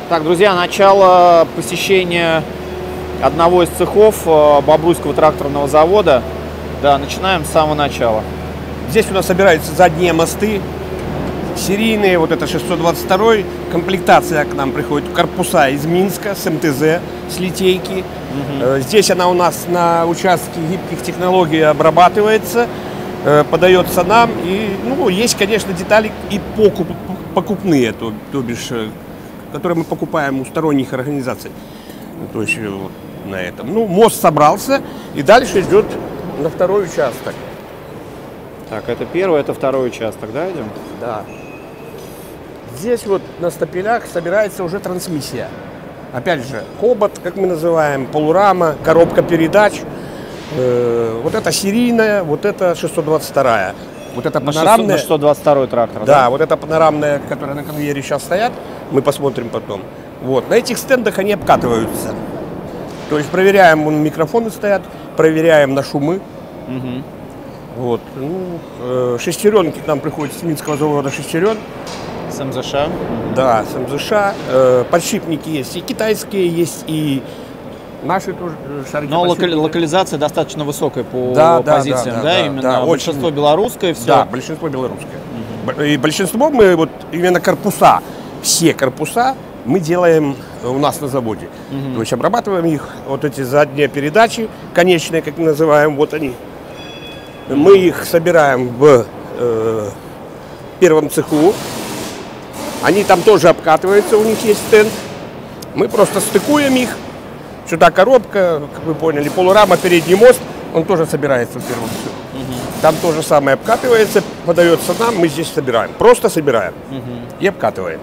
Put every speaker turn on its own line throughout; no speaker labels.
Так, друзья, начало посещения одного из цехов Бобруйского тракторного завода. Да, начинаем с самого начала.
Здесь у нас собираются задние мосты, серийные, вот это 622, комплектация к нам приходит, корпуса из Минска, с МТЗ, с литейки. Здесь она у нас на участке гибких технологий обрабатывается, подается нам. И, ну, есть, конечно, детали и покупные, то бишь, которые мы покупаем у сторонних организаций. То есть вот на этом. Ну, мост собрался, и дальше идет на второй участок.
Так, это первый, это второй участок, да, идем?
Да. Здесь вот на стапелях собирается уже трансмиссия. Опять же, хобот, как мы называем, полурама, коробка передач. Вот это серийная, вот это 622. Вот это панорамная.
На 622 трактор,
да? Да, вот это панорамная, которая на конвейере сейчас стоят. Мы посмотрим потом. Вот. На этих стендах они обкатываются. То есть проверяем, микрофоны стоят, проверяем на шумы. Вот. Ну, шестеренки к нам приходят с Минского завода шестерен.
С МЗШ?
Да, с МЗШ. Подшипники есть и китайские, есть и наши тоже шарики.
Но локализация достаточно высокая по позициям,
именно
да, большинство
очень...
белорусское, все.
Да, большинство белорусское. И большинство мы вот именно корпуса, все корпуса мы делаем у нас на заводе. То есть обрабатываем их, вот эти задние передачи, конечные, как мы называем, вот они. Мы их собираем в первом цеху. Они там тоже обкатываются, у них есть стенд. Мы просто стыкуем их. Сюда коробка, как вы поняли, полурама, передний мост, он тоже собирается в первом цеху. Там то же самое обкатывается, подается нам, мы здесь собираем. Просто собираем и обкатываем.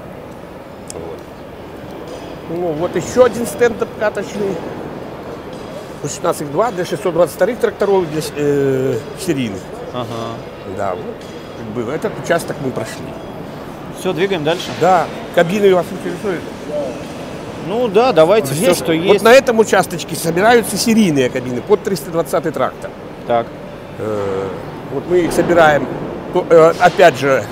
Вот. Ну, вот еще один стенд обкаточный. У нас их два, для 622 тракторов, для серийных. Да, вот, как бы, этот участок мы прошли.
Все, двигаем дальше?
Да, кабины вас интересуют?
Ну да, давайте
здесь,
все, что есть.
Вот на этом участочке собираются серийные кабины под 320 трактор.
Так.
Вот мы их собираем, опять же,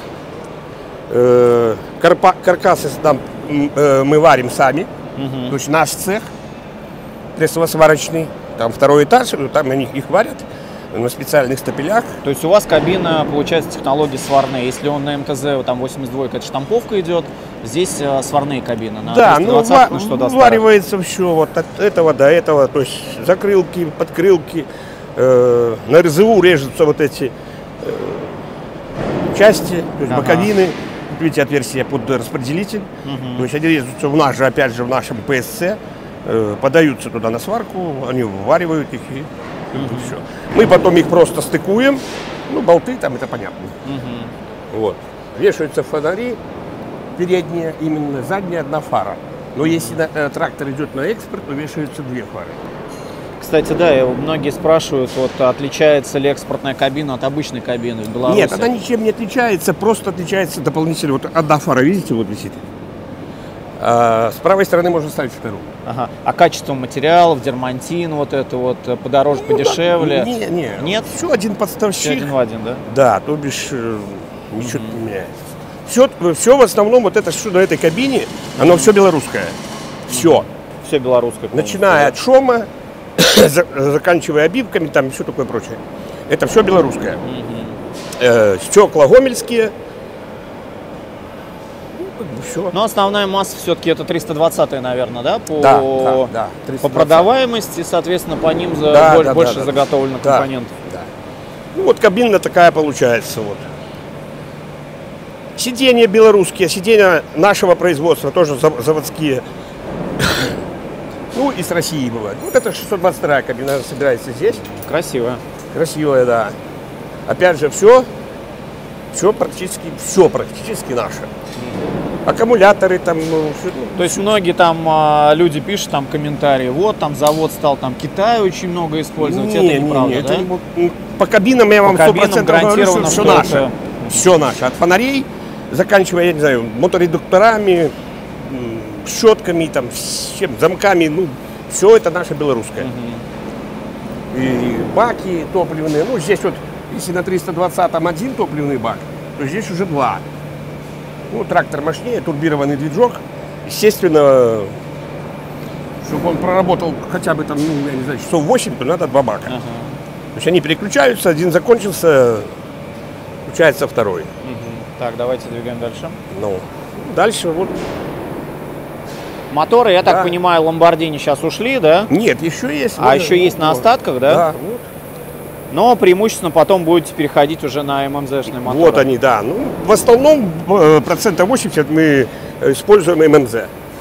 каркасы там мы варим сами. То есть наш цех прессово-сварочный, там второй этаж, там они их варят на специальных стапелях.
То есть у вас кабина, получается, технологии сварные. Если он на МТЗ, там 82, это штамповка идет, здесь сварные кабины. На
да, ну варивается все вот от этого до этого, то есть закрылки, подкрылки, на РЗУ режутся вот эти части, то есть боковины, видите, отверстия под распределитель, то есть они режутся в нас же, опять же, в нашем ПСЦ, подаются туда на сварку, они вваривают их и все. Мы потом их просто стыкуем, ну, болты там, это понятно. Вот. Вешаются фонари передние, именно задняя одна фара. Но если трактор идет на экспорт, то вешаются две фары.
Кстати, да, многие спрашивают, вот отличается ли экспортная кабина от обычной кабины в Беларуси?
Нет, она ничем не отличается, просто отличается дополнительно. Вот одна фара, видите, вот висит. С правой стороны можно ставить вторую.
Ага. А качество материалов, дермантин, вот это вот, подороже, подешевле?
Нет? Все один подставщик.
Все один в один, да?
Да, то бишь ничего не меняется. Все в основном, вот это все на этой кабине, оно все белорусское. Все.
Все белорусское.
Начиная от шома, заканчивая обивками, там все такое прочее. Это все белорусское. Стекла гомельские. Все.
Но основная масса все-таки это 320, наверное, да? По
320.
продаваемости, соответственно, по ним больше заготовлено компонентов.
Да. Ну вот кабина такая получается. Вот. Сиденья белорусские, сиденья нашего производства, тоже заводские. Ну и с России бывает. Вот это 622 кабина собирается здесь.
Красивая.
Красивая, да. Опять же, все практически наше. Аккумуляторы там.
То есть многие там люди пишут там комментарии, вот там завод стал там Китай очень много использовать, это неправда, да?
По кабинам я вам 100% говорю, что все наше. Все наше. От фонарей, заканчивая, я не знаю, моторедукторами, щетками, там, замками, ну, все это наше белорусское. И баки топливные, ну, здесь вот, если на 320-м один топливный бак, то здесь уже два. Ну, трактор мощнее, турбированный движок, естественно, чтобы он проработал хотя бы там, ну, я не знаю, часов 8, то надо 2 бака.
Ага.
То есть они переключаются, один закончился, включается второй.
Так, давайте двигаем дальше.
Ну, дальше вот.
Моторы, я
Да.
так понимаю, Lamborghini сейчас ушли, да?
Нет, еще есть.
А еще есть на остатках, да?
Да, вот.
Но преимущественно потом будете переходить уже на ММЗ-шные моторы.
Вот они, да. Ну, в основном процентов 80 мы используем ММЗ.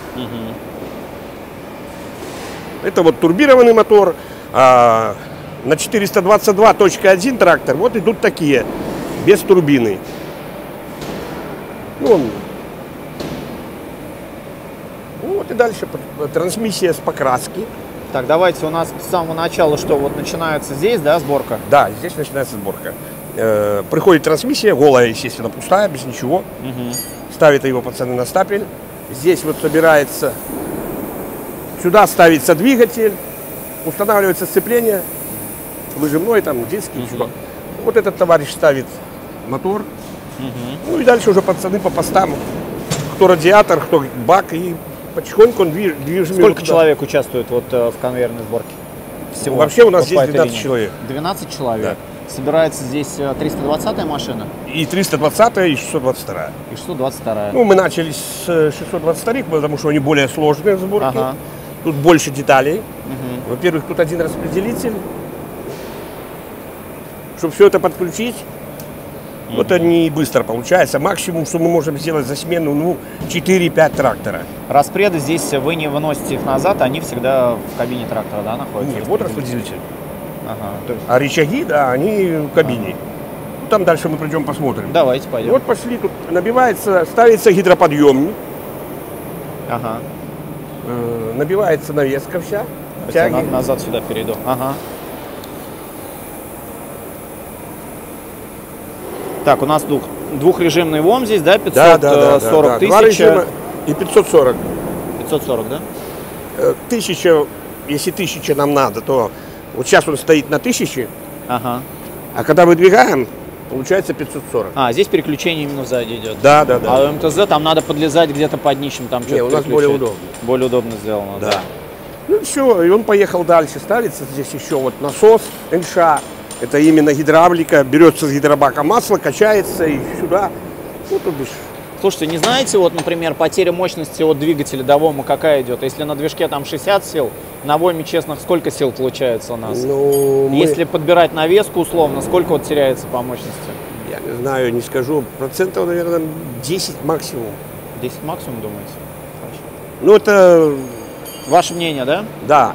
Это вот турбированный мотор. А на 422.1 трактор вот идут такие, без турбины. Ну, вот и дальше трансмиссия с покраски.
Так, давайте у нас с самого начала, что вот начинается здесь, да, сборка?
Да, здесь начинается сборка. Приходит трансмиссия, голая, естественно, пустая, без ничего. Ставят его пацаны на стапель. Здесь вот собирается, сюда ставится двигатель, устанавливается сцепление, выжимной, там, диски, чего. Вот этот товарищ ставит мотор. Ну и дальше уже пацаны по постам, кто радиатор, кто бак, и потихоньку он движем.
Сколько человек участвует вот в конвейерной сборке? Всего?
Вообще у нас
Вот
здесь
по этой
12
линии?
человек.
12 человек. Собирается здесь 320-я машина
И 320 и 622.
и 622-я.
Ну, мы начали с 622, потому что они более сложные в сборке.
Ага.
Тут больше деталей. Во-первых, тут один распределитель. Чтобы все это подключить, вот не быстро получается. Максимум, что мы можем сделать за смену, ну, 4-5 трактора.
Распреды здесь вы не выносите их назад, они всегда в кабине трактора, да, находятся?
Нет, вот распределитель.
Ага, то есть...
А рычаги, да, они в кабине. Ну, там дальше мы придем посмотрим.
Давайте пойдем.
Вот пошли, тут набивается, ставится гидроподъемник,
Ага.
набивается навеска вся.
Я
тяги.
назад сюда перейду. Ага. Так, у нас двухрежимный ВОМ здесь, да? 540 тысяч.
Два режима и 540.
540, да?
1000, если 1000 нам надо, то вот сейчас он стоит на 1000,
Ага.
а когда выдвигаем, получается 540.
А, здесь переключение именно сзади идет.
Да, да, да.
А у МТЗ там надо подлезать где-то под днищем, там
Не,
что-то
у нас
переключать.
более удобно.
Более удобно сделано, да.
Да. Ну все, и он поехал дальше. Ставится здесь еще вот насос НШ. Это именно гидравлика. Берется с гидробака масло, качается и сюда. Ну, то бишь.
Слушайте, не знаете, вот, например, потеря мощности от двигателя до ВОМа какая идет? Если на движке там 60 сил, на ВОМе честных сколько сил получается у нас?
Ну,
Если подбирать навеску условно, сколько вот теряется по мощности?
я не знаю, не скажу. Процентов, наверное, 10 максимум.
10 максимум, думаете?
Ну, это,
Ваше мнение, да?
да.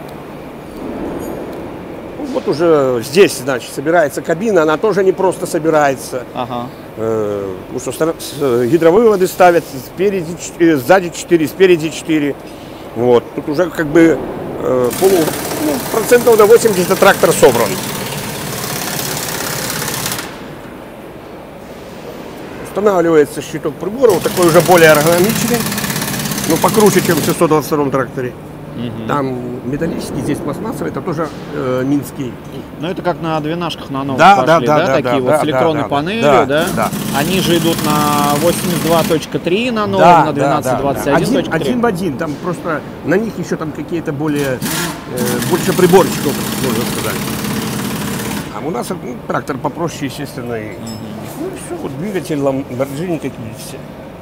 Ну, вот уже здесь, значит, собирается кабина. Она тоже не просто собирается.
Ага.
Потому что гидровыводы ставят спереди, сзади 4, спереди 4. Вот. Тут уже как бы процентов на 80 трактор собран. Устанавливается щиток прибора, вот такой уже более эргономичный, но покруче, чем в 622 тракторе. Там металлический, здесь пластмассовый, это тоже минский.
Ну, это как на двенашках на новых
Да,
пошли,
да,
да,
да,
такие
да,
вот
да,
с электронной
да,
панелью,
да,
да?
да.
Они же идут на 82.3 на новом, на 12.21.3.
Один в один, там просто на них еще там какие-то более, больше приборчиков, можно сказать. А у нас трактор попроще, естественно. И, ну и все, вот двигатель Lamborghini, как видите.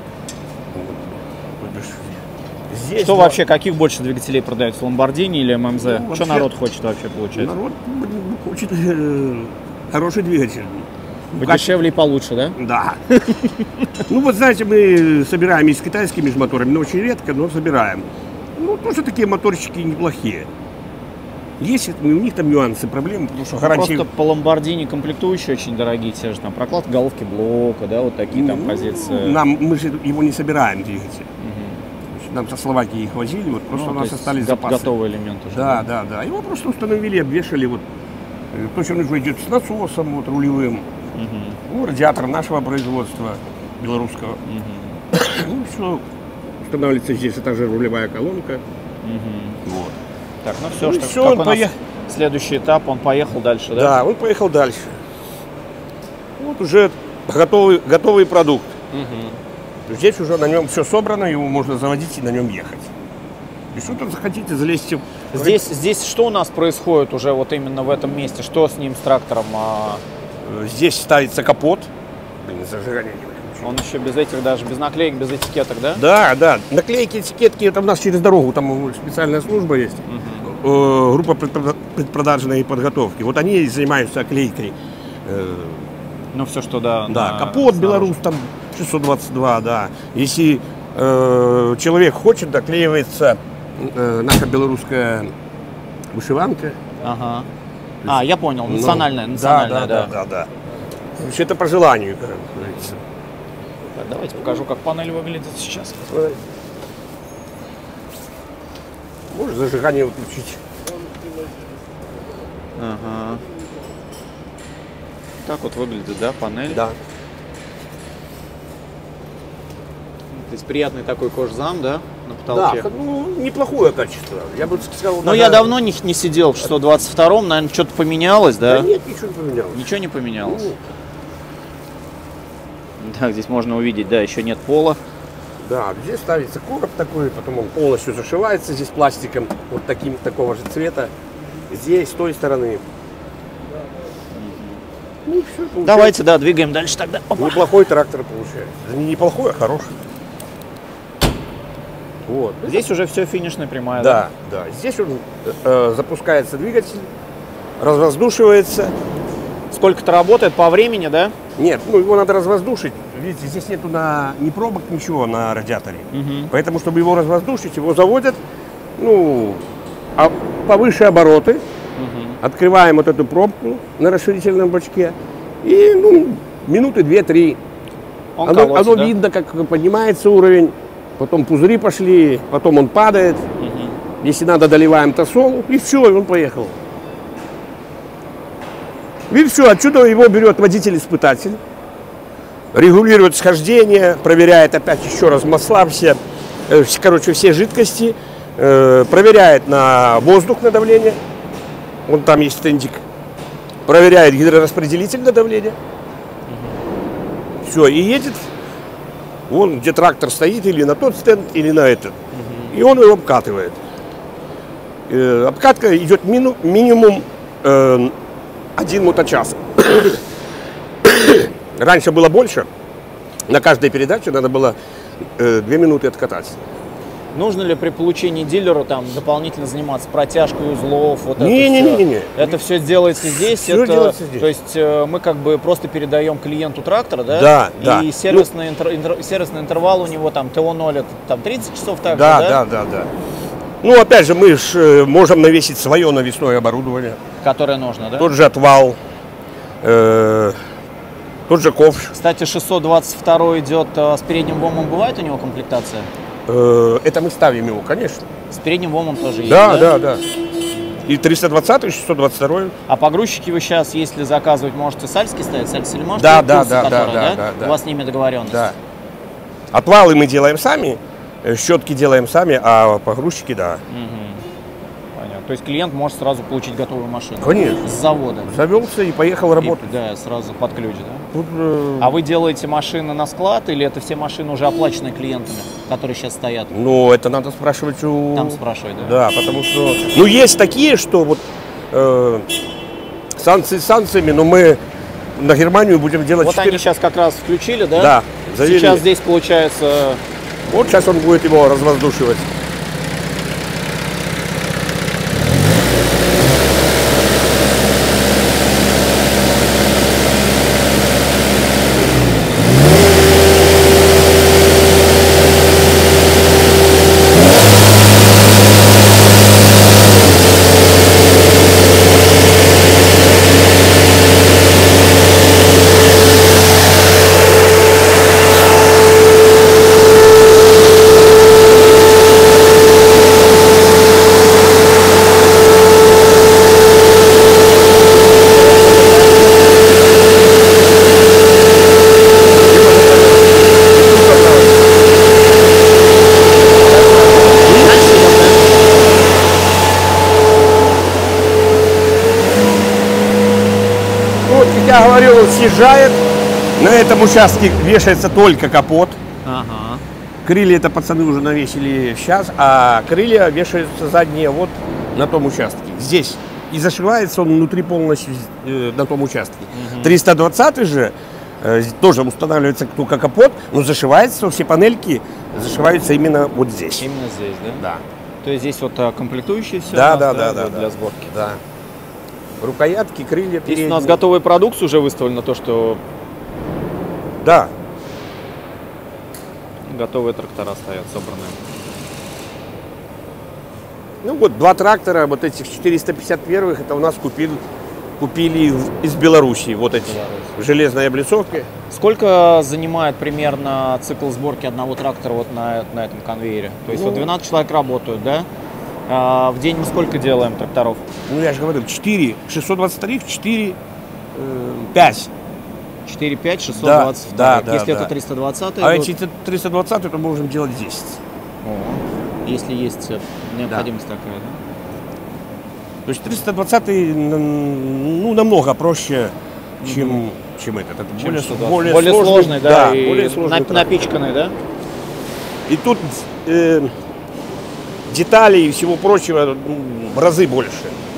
Здесь
Что вообще, каких больше двигателей продается, Lamborghini или ММЗ?
Ну,
Что
вообще-
народ хочет вообще получать?
народ хочет хороший двигатель.
Подешевле и получше, да?
Да. Ну вот знаете, мы собираем и с китайскими же моторами, но очень редко, но собираем. Ну тоже такие моторчики неплохие. Есть у них там нюансы, проблемы, потому что гарантии...
Просто по Lamborghini комплектующие очень дорогие, те же там прокладка головки блока, да, вот такие там позиции.
Мы же его не собираем, двигатель. Нам со Словакии их возили, вот просто у
то
нас
есть
остались запасы.
готовые элементы уже.
Да, да, да. Его просто установили, обвешали. Вот. То, что он уже идет с насосом вот, рулевым. Ну, радиатор нашего производства, белорусского. Ну, все. Устанавливается здесь также рулевая колонка. Вот.
Так, ну все,
Ну,
что
всё,
как
он
у нас следующий этап, он поехал дальше, да?
Да, он поехал дальше. Вот уже готовый продукт. Здесь уже на нем все собрано, его можно заводить и на нем ехать. Если вы тут захотите, залезьте.
Здесь что у нас происходит уже вот именно в этом месте? Что с ним, с трактором?
Здесь ставится капот. Блин, зажигание не выключил.
Он еще без этих, даже без наклеек, без этикеток, да?
Да, да. Наклейки, этикетки, это у нас через дорогу, там специальная служба есть. Группа предпродажной подготовки. Вот они и занимаются оклейкой.
Ну, все, что да.
Да, капот Беларусь, там 622, да. Если человек хочет, доклеивается наша белорусская вышиванка.
Ага. Я понял, национальная,
да. Это по желанию, как говорится.
Так, давайте покажу, как панель выглядит сейчас.
Можешь зажигание выключить.
Ага. Так вот выглядит, да, панель?
Да.
То есть приятный такой кожзам, да, на потолке?
Да, ну, неплохое качество. Я бы сказал.
Но я давно не сидел в 622-м, наверное, что-то поменялось, да?
Да нет, ничего не поменялось.
Ничего не поменялось. Так, здесь можно увидеть, да, еще нет пола.
Да, здесь ставится короб такой, потом он полностью зашивается здесь пластиком, вот такого же цвета. Здесь, с той стороны. Ну, все,
давайте, да, двигаем дальше тогда. Опа.
Неплохой трактор получается. Неплохой, а хороший. Вот.
Здесь уже все финишная прямая,
да? Да, да. Здесь он запускается двигатель, развоздушивается.
Сколько-то работает по времени, да?
Нет, ну его надо развоздушить. Видите, здесь нету ни пробок, ничего на радиаторе. Поэтому, чтобы его развоздушить, его заводят, ну, повыше обороты. Открываем вот эту пробку на расширительном бачке. И, ну, минуты 2-3. Оно видно, как поднимается уровень. Потом пузыри пошли, потом он падает. Если надо, доливаем тосол. И все, и он поехал. И все, отсюда его берет водитель-испытатель. Регулирует схождение, проверяет опять еще раз масла, все жидкости. Проверяет на воздух, на давление. Вон там есть стендик. Проверяет гидрораспределитель на давление. Все, и едет. Вон, где трактор стоит, или на тот стенд, или на этот. И он его обкатывает. Обкатка идет минимум 1 моточас. Раньше было больше. На каждой передаче надо было 2 минуты откатать.
Нужно ли при получении дилера там дополнительно заниматься протяжкой узлов? Вот
не.
Это все делается здесь.
Все делается здесь.
То есть мы как бы просто передаем клиенту трактор, да?
Да, да.
И сервисный интервал у него там ТО0 это там 30 часов также,
да? Да. Ну, опять же, мы ж можем навесить свое навесное оборудование.
Которое нужно, да?
Тот же отвал, тот же ковш.
Кстати, 622 идет с передним ВОМом, бывает у него комплектация?
Это мы ставим его, конечно.
С передним ВОМом тоже есть,
да? И 320, и 622.
А погрузчики вы сейчас, если заказывать, можете сальский ставить, сальсельмаш?
Да.
У вас с ними договоренность?
Да. Отвалы мы делаем сами, щетки делаем сами, а погрузчики, да.
Понятно. То есть клиент может сразу получить готовую машину?
Конечно.
С завода?
Завелся и поехал работать.
Да, сразу под ключ, да?
Тут,
А вы делаете машины на склад или это все машины уже оплачены клиентами, которые сейчас стоят?
Ну, это надо спрашивать у...
Там спрашивать, да?
Да, потому что... Ну, есть такие, что вот санкции санкциями, но мы на Германию будем делать...
Вот 4... они сейчас как раз включили, да?
Да, завели.
Сейчас здесь получается...
Вот сейчас он будет его развоздушивать. Я говорил, он съезжает, на этом участке вешается только капот,
Ага.
Крылья это пацаны уже навесили сейчас, а крылья вешаются задние вот на том участке. Здесь. И зашивается он внутри полностью на том участке. 320 же тоже устанавливается только капот, но зашивается, все панельки зашиваются именно вот здесь.
Именно здесь, да?
Да.
То есть здесь вот комплектующие все
Да,
у нас,
да,
вот для сборки.
Да. Рукоятки, крылья,
Здесь
передние.
у нас готовая продукция уже выставлена, то, что
Да.
готовые трактора стоят, собранные.
Ну вот два трактора, вот этих 451-х, это у нас купили из Белоруссии. Вот эти в железной облицовке.
Сколько занимает примерно цикл сборки одного трактора вот на этом конвейере? То есть
Ну,
вот 12 человек работают, да? В день мы сколько делаем тракторов?
Ну я же говорил, 4, 623, 4, 5.
4, 5, 620.
Да, да,
Если
да.
это 320,
А эти 320, то можем делать 10.
если есть необходимость такая, да?
То есть 320 ну, намного проще, чем этот. Это
Чем
более
сложный, да, и
более сложный трактор.
напичканный, да?
И тут деталей и всего прочего в разы больше.